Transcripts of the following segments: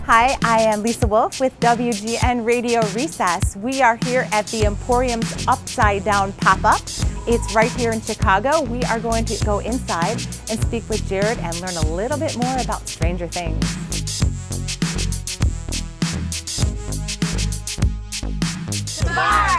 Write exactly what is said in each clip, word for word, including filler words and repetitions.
Hi, I am Lisa Wolf with W G N Radio Recess. We are here at the Emporium's Upside Down pop-up. It's right here in Chicago. We are going to go inside and speak with Jared and learn a little bit more about Stranger Things. To the bar!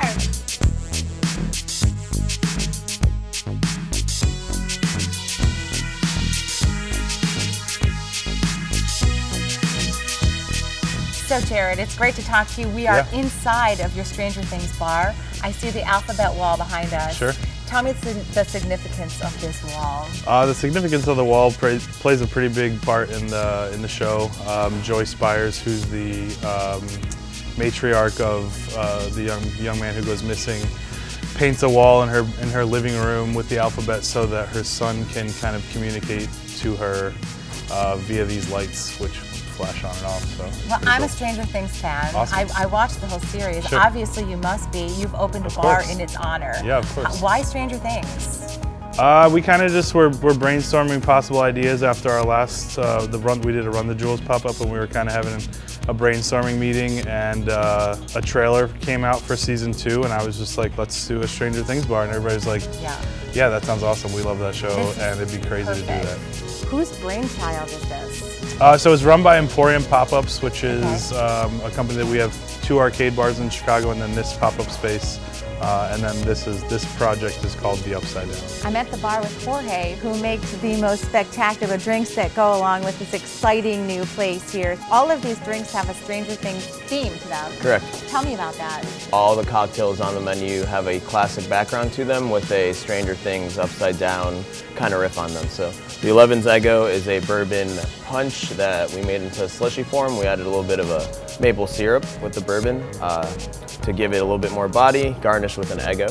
So Jared, it's great to talk to you. We are yeah. inside of your Stranger Things bar. I see the alphabet wall behind us. Sure. Tell me the significance of this wall. Uh, the significance of the wall plays a pretty big part in the in the show. Um, Joyce Byers, who's the um, matriarch of uh, the young young man who goes missing, paints a wall in her in her living room with the alphabet so that her son can kind of communicate to her uh, via these lights, which flash on and off. So well, I'm cool. a Stranger Things fan. Awesome. I, I watched the whole series. Sure. Obviously, you must be. You've opened a of bar course. in its honor. Yeah, of course. Why Stranger Things? Uh, we kind of just were, were brainstorming possible ideas after our last uh, the run. We did a Run the Jewels pop up, and we were kind of having a brainstorming meeting, and uh, a trailer came out for season two, and I was just like, let's do a Stranger Things bar, and everybody's like, yeah, yeah, that sounds awesome. We love that show, and it'd be crazy perfect. to do that. Whose brainchild is this? Uh, so it's run by Emporium Pop-Ups, which is okay. um, a company that we have two arcade bars in Chicago, and then this pop-up space. Uh, and then this is this project is called the Upside Down. I'm at the bar with Jorge, who makes the most spectacular drinks that go along with this exciting new place here. All of these drinks have a Stranger Things theme to them. Correct. Tell me about that. All the cocktails on the menu have a classic background to them with a Stranger Things Upside Down kind of riff on them. So the eleven's Eggo is a bourbon punch that we made into slushy form. We added a little bit of a maple syrup with the bourbon uh, to give it a little bit more body, garnished with an Eggo.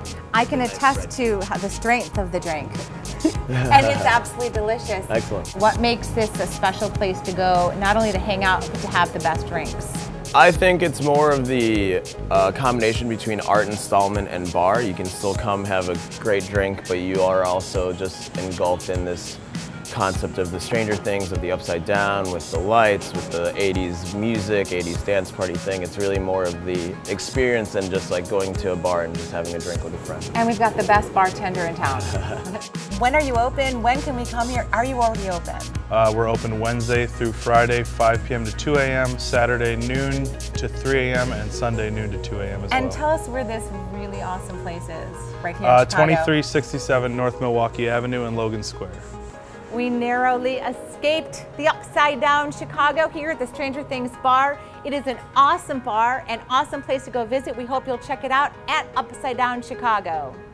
I can attest to the strength of the drink. And it's absolutely delicious. Excellent. What makes this a special place to go, not only to hang out, but to have the best drinks? I think it's more of the uh, combination between art installment and bar. You can still come have a great drink, but you are also just engulfed in this concept of the Stranger Things, of the Upside Down, with the lights, with the eighties music, eighties dance party thing. It's really more of the experience than just like going to a bar and just having a drink with a friend. And we've got the best bartender in town. When are you open? When can we come here? Are you already open? Uh, we're open Wednesday through Friday, five p m to two a m, Saturday noon to three a m, and Sunday noon to two a m as and well. And tell us where this really awesome place is, right here in uh, Chicago. twenty-three sixty-seven North Milwaukee Avenue in Logan Square. We narrowly escaped the Upside Down Chicago here at the Stranger Things bar. It is an awesome bar, an awesome place to go visit. We hope you'll check it out at Upside Down Chicago.